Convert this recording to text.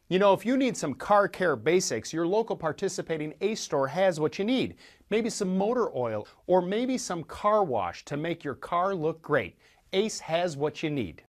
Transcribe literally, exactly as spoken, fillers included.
You know, if you need some car care basics, your local participating Ace store has what you need. Maybe some motor oil or maybe some car wash to make your car look great. Ace has what you need.